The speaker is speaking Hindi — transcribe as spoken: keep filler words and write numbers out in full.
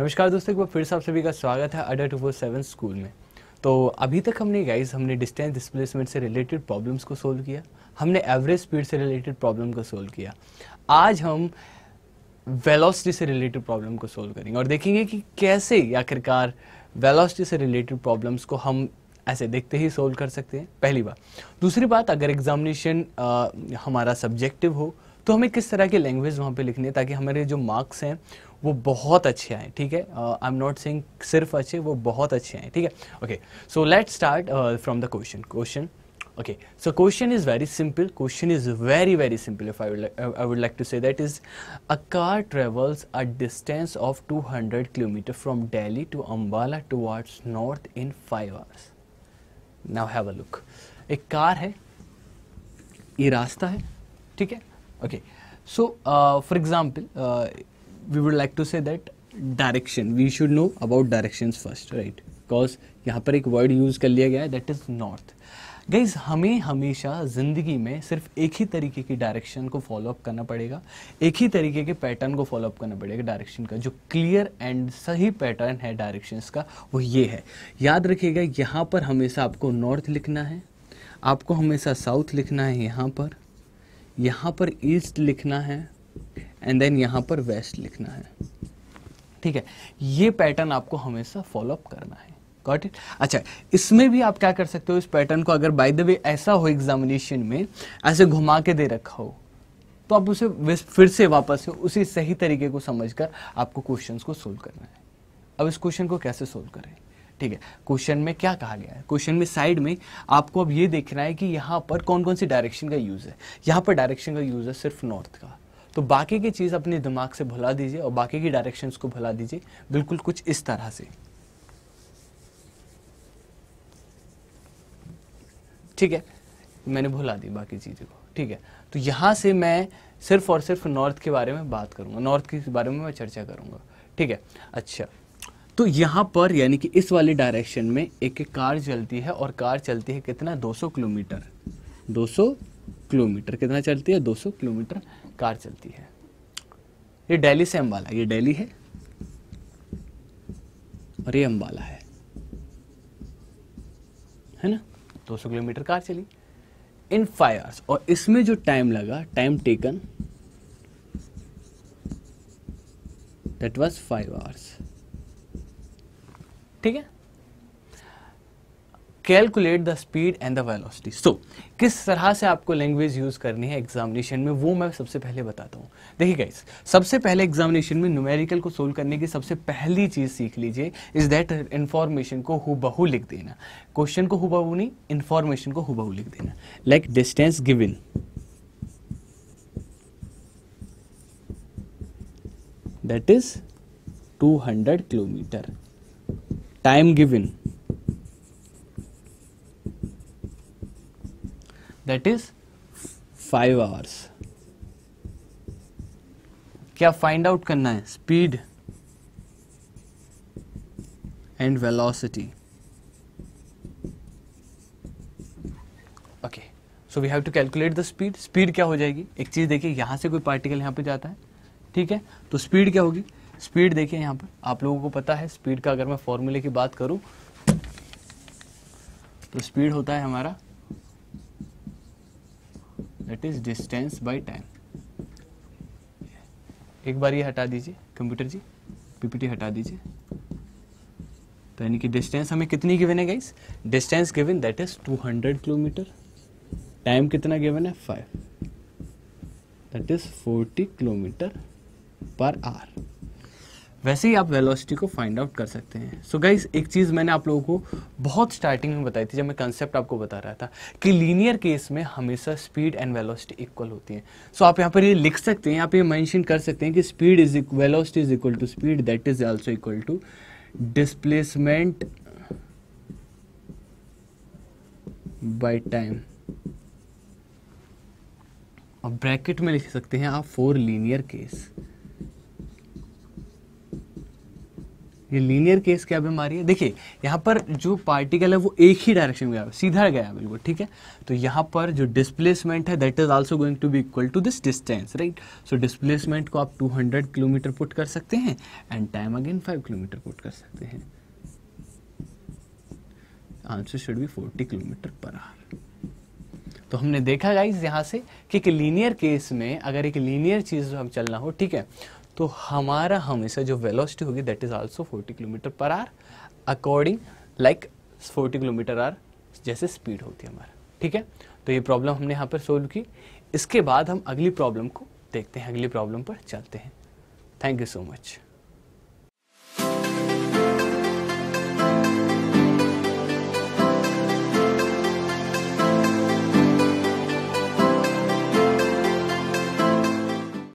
नमस्कार दोस्तों, एक बार फिर से आप सभी का स्वागत है अड्डा टू फोर सेवन स्कूल में। तो अभी तक हमने गाइस हमने डिस्टेंस डिस्प्लेसमेंट से रिलेटेड प्रॉब्लम्स को सोल्व किया, हमने एवरेज स्पीड से रिलेटेड प्रॉब्लम को सोल्व किया। आज हम वेलोसिटी से रिलेटेड प्रॉब्लम को सोल्व करेंगे और देखेंगे कि कैसे आखिरकार वेलोसिटी से रिलेटेड प्रॉब्लम्स को हम ऐसे देखते ही सोल्व कर सकते हैं, पहली बात। दूसरी बात, अगर एग्जामिनेशन हमारा सब्जेक्टिव हो तो हमें किस तरह की लैंग्वेज वहाँ पे लिखनी है ताकि हमारे जो मार्क्स हैं वो बहुत अच्छे आए। ठीक है, आई एम नॉट सेइंग सिर्फ अच्छे, वो बहुत अच्छे आए। ठीक है, okay, so let's start from the question question okay, so question is very simple. Question is very very simple. If I would like, I would like to say that is a car travels a distance of two hundred kilometers from Delhi to Ambala towards north in five hours. Now have a look. एक कार है, ये रास्ता है, ठीक है। Okay, so uh, for example, uh, we would like to say that direction. We should know about directions first, right? Because यहाँ पर एक word use कर लिया गया है, that is north. गाइज, हमें हमेशा ज़िंदगी में सिर्फ एक ही तरीके की डायरेक्शन को फॉलोअप करना पड़ेगा, एक ही तरीके के पैटर्न को फॉलोअप करना पड़ेगा डायरेक्शन का। जो क्लियर एंड सही पैटर्न है डायरेक्शंस का वो ये है। याद रखिएगा, यहाँ पर हमेशा आपको नॉर्थ लिखना है, आपको हमेशा साउथ लिखना है, यहाँ पर यहाँ पर ईस्ट लिखना है एंड देन यहाँ पर वेस्ट लिखना है। ठीक है, ये पैटर्न आपको हमेशा फॉलोअप करना है। Got it? अच्छा, इसमें भी आप क्या कर सकते हो, इस पैटर्न को अगर बाय द वे ऐसा हो एग्जामिनेशन में ऐसे घुमा के दे रखा हो तो आप उसे फिर से वापस से उसी सही तरीके को समझकर आपको क्वेश्चंस को सोल्व करना है। अब इस क्वेश्चन को कैसे सोल्व करें? ठीक है, क्वेश्चन में क्या कहा गया है, क्वेश्चन में साइड में आपको अब ये देखना है कि यहाँ पर कौन कौन सी डायरेक्शन का यूज है। यहाँ पर डायरेक्शन का यूज है सिर्फ नॉर्थ का, तो बाकी की चीज अपने दिमाग से भुला दीजिए और बाकी की डायरेक्शन को भुला दीजिए, बिल्कुल कुछ इस तरह से। ठीक है, मैंने भुला दी बाकी चीज़ों को। ठीक है, तो यहाँ से मैं सिर्फ और सिर्फ नॉर्थ के बारे में बात करूँगा, नॉर्थ के बारे में मैं चर्चा करूँगा। ठीक है, अच्छा, तो यहाँ पर यानी कि इस वाली डायरेक्शन में एक एक कार चलती है और कार चलती है कितना, दो सौ किलोमीटर। दो सौ किलोमीटर कितना चलती है, दो सौ किलोमीटर कार चलती है। ये दिल्ली से अम्बाला, ये दिल्ली है और ये अम्बाला है है ना। दो सौ किलोमीटर कार चली इन फाइव आवर्स और इसमें जो टाइम लगा, time taken, that was five hours. ठीक है, calculate the speed and the velocity. So किस तरह से आपको लैंग्वेज यूज करनी है एग्जामिनेशन में वो मैं सबसे पहले बताता हूँ। देखिए गाइस, सबसे पहले एग्जामिनेशन में न्यूमेरिकल को सोल्व करने की सबसे पहली चीज सीख लीजिए इज दैट इंफॉर्मेशन को हुबहू लिख देना। क्वेश्चन को हुबहू नहीं, इंफॉर्मेशन को हुबहू लिख देना। Like distance given, that is two hundred kilometre, time given that is five hours. क्या फाइंड आउट करना है, speed and velocity. Okay, so we have to calculate the speed. Speed क्या हो जाएगी, एक चीज देखिए, यहां से कोई पार्टिकल यहां पे जाता है, ठीक है, तो स्पीड क्या होगी, स्पीड देखिए यहां पर आप लोगों को पता है स्पीड का अगर मैं फॉर्मूले की बात करूं तो स्पीड होता है हमारा that is distance by time. एक बार ये हटा दीजिए कंप्यूटर जी, पीपीटी हटा दीजिए। तो यानी कि डिस्टेंस हमें कितनी गिवन है guys, distance given that is two hundred kilometre, time कितना गिवन है, five, that is forty kilometre per hour. वैसे ही आप वेलोसिटी को फाइंड आउट कर सकते हैं। सो so गाइस, एक चीज़ मैंने आप लोगों को बहुत स्टार्टिंग में बताई थी जब मैं कंसेप्ट आपको बता रहा था कि लीनियर केस में हमेशा स्पीड एंड वेलोसिटी इक्वल होती है। सो so आप यहाँ पर ये लिख सकते हैं, यहाँ पे मेंशन कर सकते हैं कि speed is velocity is equal to speed that is also equal to displacement by time, और ब्रैकेट में लिख सकते हैं आप फॉर लीनियर केस। ये लीनियर केस क्या बीमारी है, देखिए यहाँ पर जो पार्टिकल है वो एक ही डायरेक्शन में गया, सीधा गया बिल्कुल, ठीक है। तो यहाँ पर जो डिस्प्लेसमेंट है that is also going to be equal to this distance, right. So displacement को आप टू हंड्रेड किलोमीटर पुट कर सकते हैं and time again five kilometre put कर सकते हैं। Answer should be forty kilometre per hour. तो हमने देखा गाइस यहाँ से कि एक लीनियर केस में अगर एक लीनियर चीज हम चलना हो, ठीक है, तो हमारा हमेशा जो वेलोसिटी होगी that is also forty kilometre per hour according like forty kilometre hour जैसे स्पीड होती है हमारा, ठीक है। तो ये प्रॉब्लम हमने यहाँ पर सोल्व की। इसके बाद हम अगली प्रॉब्लम को देखते हैं, अगली प्रॉब्लम पर चलते हैं। Thank you so much.